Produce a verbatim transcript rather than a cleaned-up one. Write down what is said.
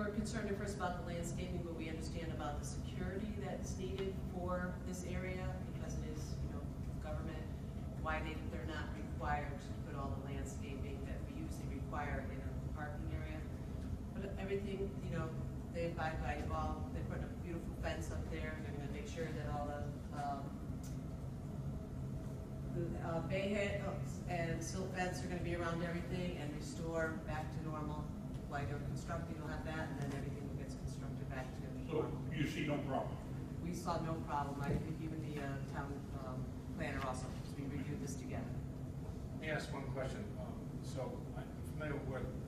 were concerned at first about the landscaping, but we understand about the security that's needed for this area because it is, you know, government. Why they, they're not required to put all the landscaping that we usually require in a parking area. But everything, you know, they abide by all, they put a beautiful fence up there. They're gonna make sure that all the, um, the uh, bay head and silt fence are gonna be around everything and restore back to normal. Like they're constructing, you'll have that, and then everything gets constructed back to So normal. you see no problem? We saw no problem. I think even the uh, town um, planner also, because we reviewed this together. Let me ask one question. Um, so I'm familiar with